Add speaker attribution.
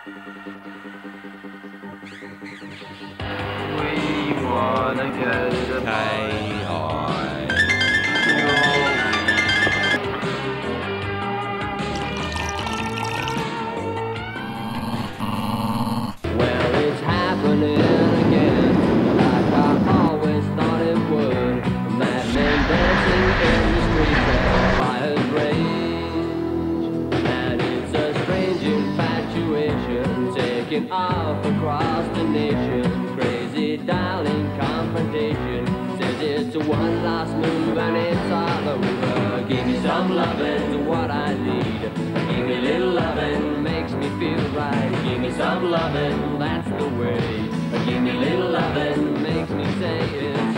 Speaker 1: We wanna get a
Speaker 2: Well, it's happening again, like I always thought it would. Madmen dancing in the streets where fires rage. And it's a strange infatuation taking off across the nation. Crazy darling confrontation says it's a one last move and it's all over. Give me some lovin', what I need. Give me a little lovin', makes me feel right. Give me some lovin', that's the way. Give me a little lovin', makes me say it.